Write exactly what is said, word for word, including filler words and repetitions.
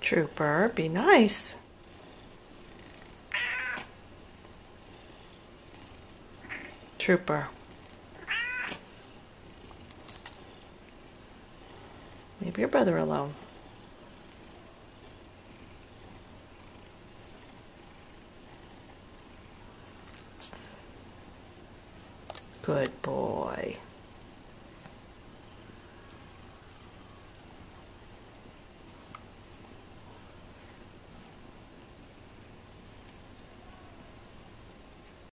Trooper, be nice. Trooper. Leave your brother alone. Good boy.